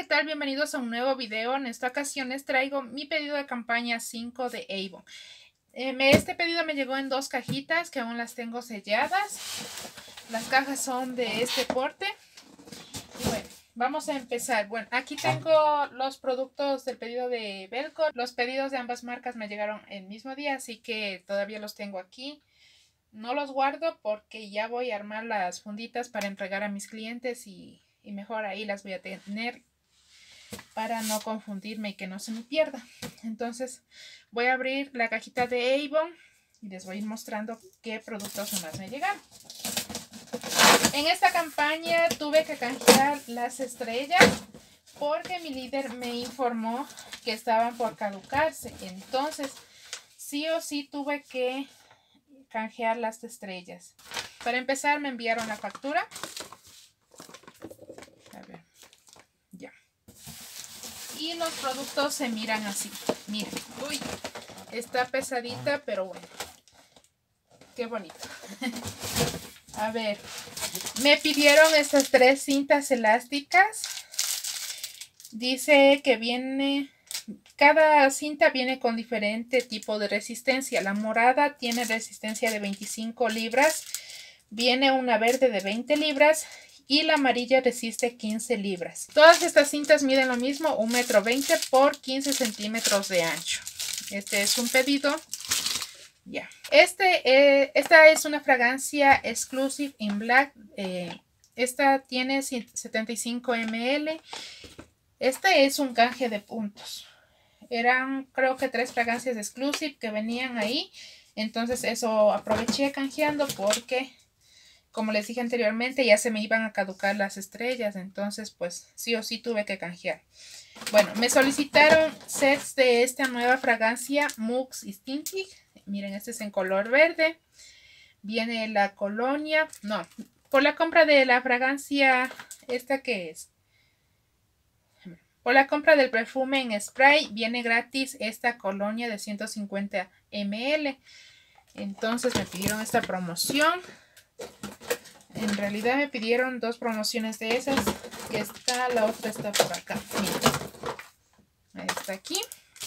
tal? Bienvenidos a un nuevo video. En esta ocasión les traigo mi pedido de campaña 5 de Avon. Este pedido me llegó en dos cajitas que aún las tengo selladas. Las cajas son de este porte. Y bueno, vamos a empezar. Bueno, aquí tengo los productos del pedido de Belco. Los pedidos de ambas marcas me llegaron el mismo día, así que todavía los tengo aquí. No los guardo porque ya voy a armar las funditas para entregar a mis clientes y mejor ahí las voy a tener para no confundirme y que no se me pierda. Entonces voy a abrir la cajita de Avon y les voy a ir mostrando qué productos más me llegaron. En esta campaña tuve que canjear las estrellas porque mi líder me informó que estaban por caducarse. Entonces sí o sí tuve que canjear las estrellas. Para empezar me enviaron la factura. A ver, ya. Y los productos se miran así. Miren, uy, está pesadita, pero bueno. Qué bonito. A ver, me pidieron estas 3 cintas elásticas. Dice que viene... Cada cinta viene con diferente tipo de resistencia. La morada tiene resistencia de 25 libras. Viene una verde de 20 libras. Y la amarilla resiste 15 libras. Todas estas cintas miden lo mismo, 1,20 m por 15 centímetros de ancho. Este es un pedido. Ya. Esta es una fragancia Exclusive in Black. Esta tiene 75 ml. Este es un canje de puntos. Eran creo que 3 fragancias Exclusive que venían ahí. Entonces eso aproveché canjeando porque, como les dije anteriormente, ya se me iban a caducar las estrellas. Entonces pues sí o sí tuve que canjear. Bueno, me solicitaron sets de esta nueva fragancia Mux Instinct. Miren, este es en color verde. Viene la colonia. No, por la compra de la fragancia, ¿esta qué es? Por la compra del perfume en spray viene gratis esta colonia de 150 ml. Entonces me pidieron esta promoción. En realidad me pidieron 2 promociones de esas. Que está, la otra está por acá. Miren. Está aquí.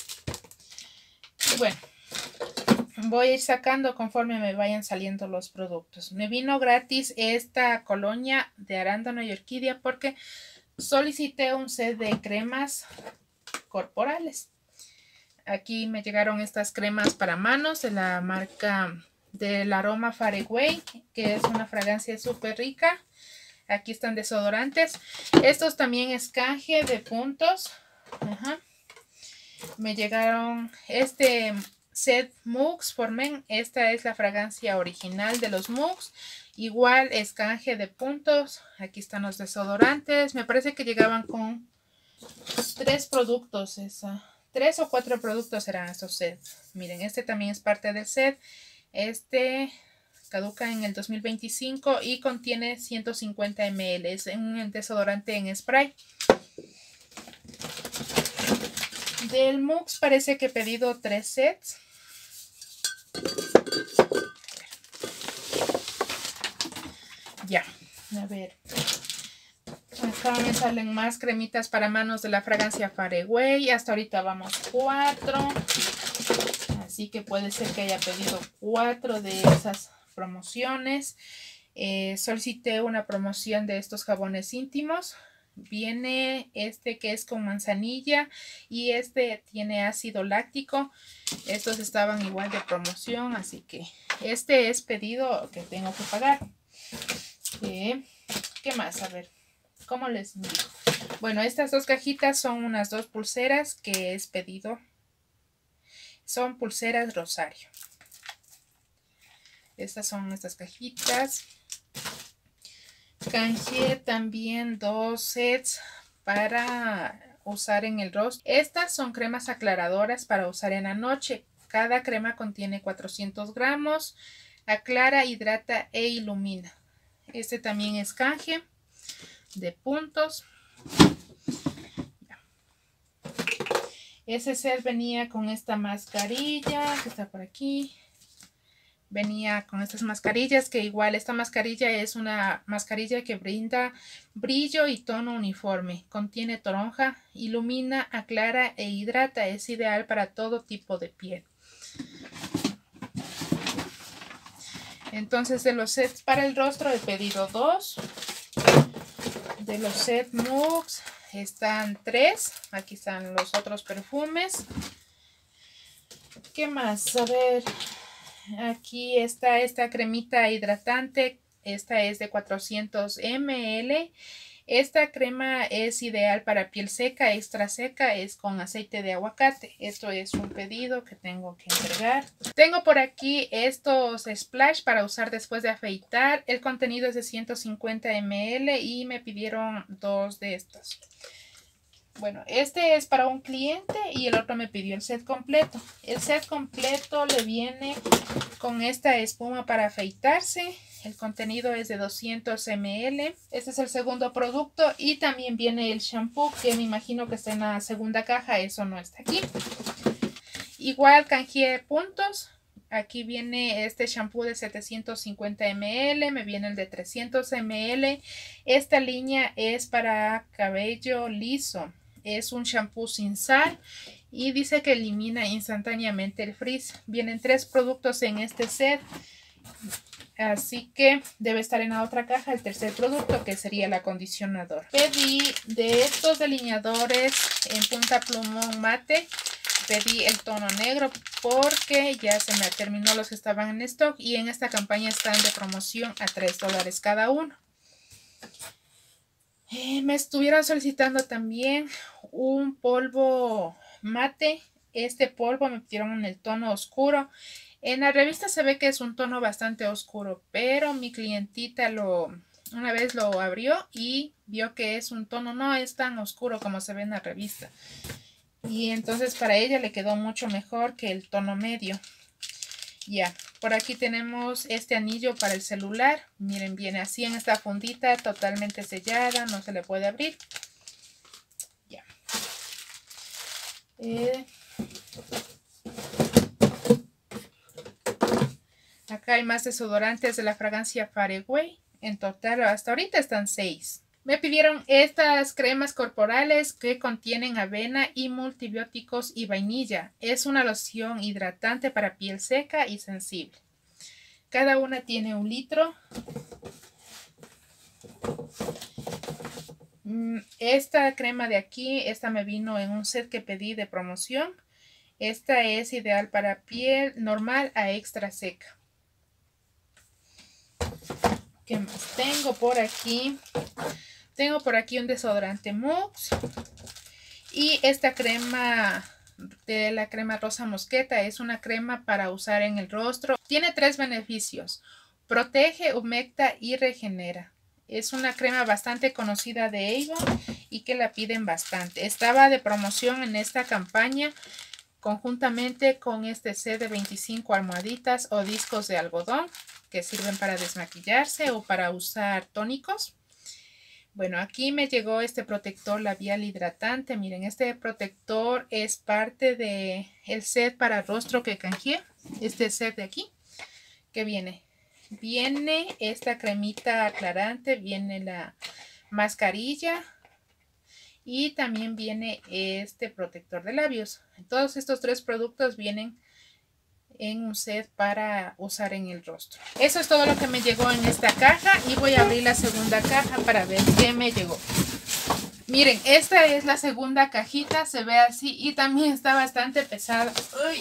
Y bueno, voy a ir sacando conforme me vayan saliendo los productos. Me vino gratis esta colonia de arándano y orquídea porque solicité un set de cremas corporales. Aquí me llegaron estas cremas para manos de la marca del aroma Far Away, que es una fragancia súper rica. Aquí están desodorantes. Estos también es canje de puntos. Ajá. Me llegaron este set Mux for Men. Esta es la fragancia original de los Mux. Igual es canje de puntos. Aquí están los desodorantes. Me parece que llegaban con 3 productos. 3 o 4 productos eran estos sets. Miren, este también es parte del set. Este caduca en el 2025 y contiene 150 ml. Es un desodorante en spray. Del Mux parece que he pedido 3 sets. Ya, a ver. Acá me salen más cremitas para manos de la fragancia Far Away. Hasta ahorita vamos 4. Así que puede ser que haya pedido 4 de esas promociones. Solicité una promoción de estos jabones íntimos. Viene este que es con manzanilla y este tiene ácido láctico. Estos estaban igual de promoción, así que este es pedido que tengo que pagar. ¿Qué más? A ver, ¿cómo les digo? Bueno, estas 2 cajitas son unas 2 pulseras que es pedido. Son pulseras Rosario. Estas son estas cajitas. Canjeé también 2 sets para usar en el rostro. Estas son cremas aclaradoras para usar en la noche. Cada crema contiene 400 gramos. Aclara, hidrata e ilumina. Este también es canje de puntos. Ese set venía con esta mascarilla que está por aquí. venía con estas mascarillas, que igual esta mascarilla es una mascarilla que brinda brillo y tono uniforme. Contiene toronja, ilumina, aclara e hidrata. Es ideal para todo tipo de piel. Entonces, de los sets para el rostro he pedido 2. De los sets Mux están 3. Aquí están los otros perfumes. ¿Qué más? A ver, aquí está esta cremita hidratante. Esta es de 400 ml. Esta crema es ideal para piel seca, extra seca, es con aceite de aguacate. Esto es un pedido que tengo que entregar. Tengo por aquí estos splash para usar después de afeitar. El contenido es de 150 ml y me pidieron 2 de estos. Bueno, este es para un cliente y el otro me pidió el set completo. El set completo le viene con esta espuma para afeitarse. El contenido es de 200 ml. Este es el segundo producto y también viene el shampoo, que me imagino que está en la segunda caja. Eso no está aquí. Igual canjeé puntos. Aquí viene este shampoo de 750 ml, me viene el de 300 ml. Esta línea es para cabello liso. Es un shampoo sin sal y dice que elimina instantáneamente el frizz. Vienen 3 productos en este set, así que debe estar en la otra caja el tercer producto, que sería el acondicionador. Pedí de estos delineadores en punta plumón mate. Pedí el tono negro porque ya se me terminó los que estaban en stock y en esta campaña están de promoción a $3 cada uno. Me estuvieron solicitando también un polvo mate. Este polvo me pidieron en el tono oscuro. En la revista se ve que es un tono bastante oscuro, pero mi clientita una vez lo abrió y vio que es un tono, no es tan oscuro como se ve en la revista. Y entonces para ella le quedó mucho mejor que el tono medio. Ya, por aquí tenemos este anillo para el celular. Miren, viene así en esta fundita, totalmente sellada, no se le puede abrir. Ya. Acá hay más desodorantes de la fragancia Far Away. En total, hasta ahorita están 6. Me pidieron estas cremas corporales que contienen avena y multibióticos y vainilla. Es una loción hidratante para piel seca y sensible. Cada una tiene 1 litro. Esta crema de aquí, esta me vino en un set que pedí de promoción. Esta es ideal para piel normal a extra seca. ¿Qué más tengo por aquí? Tengo por aquí un desodorante Mux. Y esta crema de la crema rosa mosqueta es una crema para usar en el rostro. Tiene 3 beneficios. Protege, humecta y regenera. Es una crema bastante conocida de Avon y que la piden bastante. Estaba de promoción en esta campaña conjuntamente con este set de 25 almohaditas o discos de algodón que sirven para desmaquillarse o para usar tónicos. Bueno, aquí me llegó este protector labial hidratante. Miren, este protector es parte del set para rostro que canjeé. Este set de aquí, que viene esta cremita aclarante, viene la mascarilla y también viene este protector de labios. Todos estos 3 productos vienen en un set para usar en el rostro. Eso es todo lo que me llegó en esta caja y voy a abrir la segunda caja para ver qué me llegó. Miren, esta es la segunda cajita, se ve así y también está bastante pesada. Uy.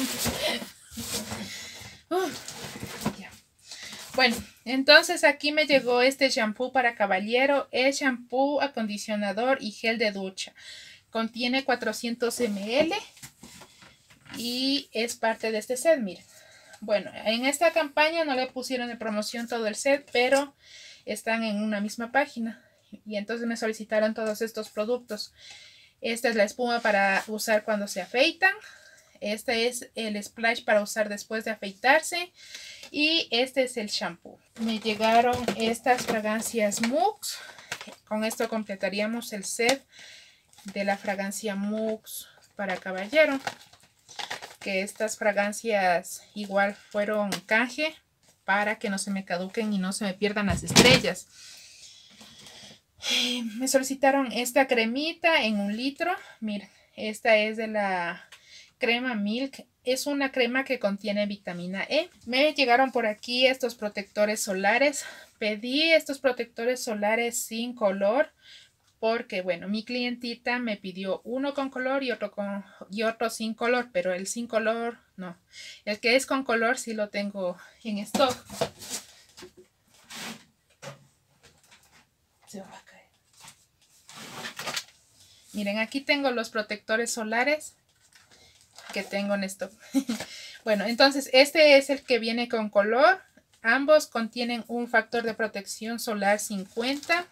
Ya. Bueno, entonces aquí me llegó este shampoo para caballero. Es shampoo, acondicionador y gel de ducha. Contiene 400 ml. Y es parte de este set, miren. Bueno, en esta campaña no le pusieron de promoción todo el set, pero están en una misma página. Y entonces me solicitaron todos estos productos. Esta es la espuma para usar cuando se afeitan. Este es el splash para usar después de afeitarse. Y este es el shampoo. Me llegaron estas fragancias Mux. Con esto completaríamos el set de la fragancia Mux para caballero. que estas fragancias igual fueron canje para que no se me caduquen y no se me pierdan las estrellas. Me solicitaron esta cremita en 1 litro. Miren, esta es de la crema Milk. Es una crema que contiene vitamina E. Me llegaron por aquí estos protectores solares. Pedí estos protectores solares sin color porque, bueno, mi clientita me pidió uno con color y otro sin color, pero el sin color no. El que es con color sí lo tengo en stock. Se va a caer. Miren, aquí tengo los protectores solares que tengo en stock. Bueno, entonces este es el que viene con color. Ambos contienen un factor de protección solar 50.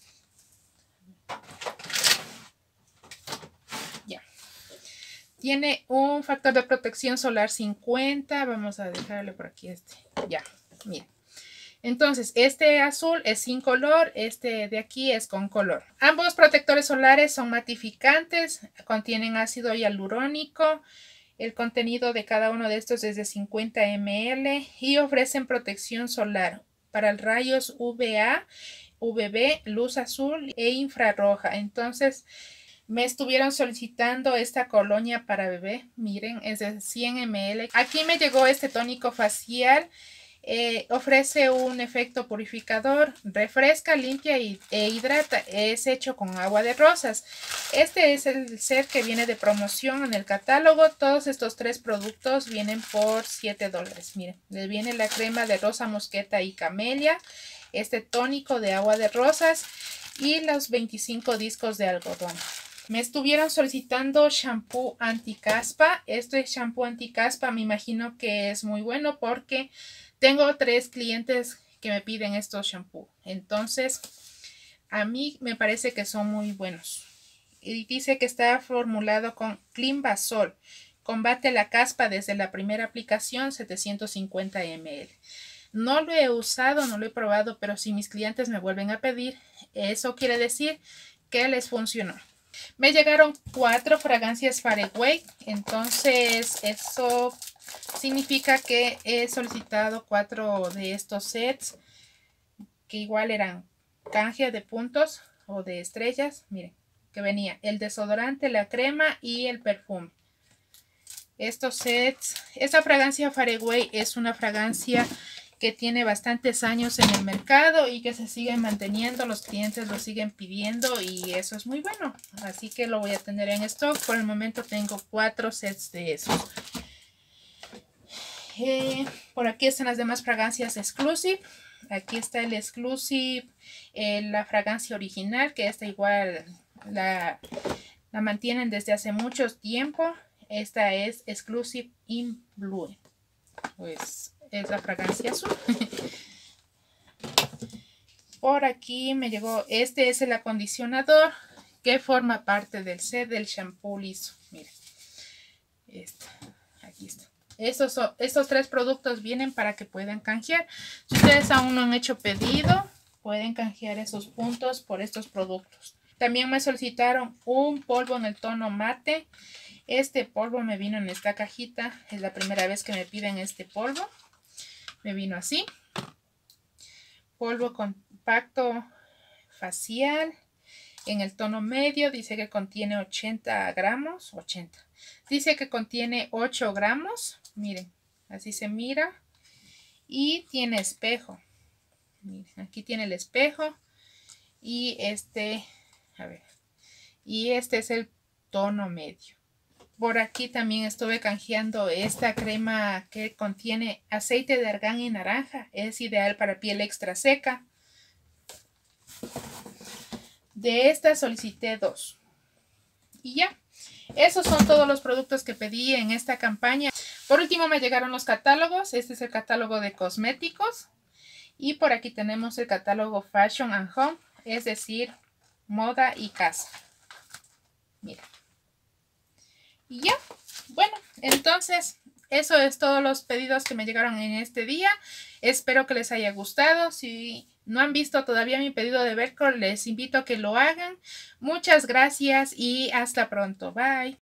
Ya. Tiene un factor de protección solar 50. Vamos a dejarle por aquí este. Ya, miren. Entonces, este azul es sin color, este de aquí es con color. Ambos protectores solares son matificantes, contienen ácido hialurónico. El contenido de cada uno de estos es de 50 ml y ofrecen protección solar para rayos UVA, UVB, luz azul e infrarroja. Entonces, me estuvieron solicitando esta colonia para bebé. Miren, es de 100 ml. Aquí me llegó este tónico facial. Ofrece un efecto purificador, refresca, limpia e hidrata. Es hecho con agua de rosas. Este es el set que viene de promoción en el catálogo. Todos estos 3 productos vienen por $7. Miren, les viene la crema de rosa mosqueta y camelia, este tónico de agua de rosas y los 25 discos de algodón. Me estuvieron solicitando shampoo anticaspa. Este shampoo anticaspa me imagino que es muy bueno porque tengo 3 clientes que me piden estos shampoos. Entonces, a mí me parece que son muy buenos. Y dice que está formulado con Climbasol. Combate la caspa desde la primera aplicación, 750 ml. No lo he usado, no lo he probado, pero si mis clientes me vuelven a pedir, eso quiere decir que les funcionó. Me llegaron 4 fragancias Fareway, entonces eso significa que he solicitado 4 de estos sets que igual eran canje de puntos o de estrellas. Miren, que venía el desodorante, la crema y el perfume. Estos sets, esta fragancia Fareway es una fragancia que tiene bastantes años en el mercado y que se sigue manteniendo, los clientes lo siguen pidiendo y eso es muy bueno, así que lo voy a tener en stock. Por el momento tengo 4 sets de esos. Por aquí están las demás fragancias Exclusive. Aquí está el Exclusive, la fragancia original, que esta igual la mantienen desde hace mucho tiempo. Esta es Exclusive in Blue, pues es la fragancia azul. Por aquí me llegó, este es el acondicionador que forma parte del set del shampoo liso. Miren, aquí está. Estos 3 productos vienen para que puedan canjear. Si ustedes aún no han hecho pedido, pueden canjear esos puntos por estos productos. También me solicitaron un polvo en el tono mate. Este polvo me vino en esta cajita. Es la primera vez que me piden este polvo. Me vino así. Polvo compacto facial en el tono medio. Dice que contiene 80 gramos. 80. Dice que contiene 8 gramos. Miren, así se mira. Y tiene espejo. Miren, aquí tiene el espejo. Y y este es el tono medio. Por aquí también estuve canjeando esta crema que contiene aceite de argán y naranja. Es ideal para piel extra seca. De esta solicité 2. Y ya. Esos son todos los productos que pedí en esta campaña. Por último me llegaron los catálogos. Este es el catálogo de cosméticos. Y por aquí tenemos el catálogo Fashion and Home. Es decir, moda y casa. Mira. Y ya. Bueno, entonces eso es todos los pedidos que me llegaron en este día. Espero que les haya gustado. Si no han visto todavía mi pedido de velcro, les invito a que lo hagan. Muchas gracias y hasta pronto. Bye.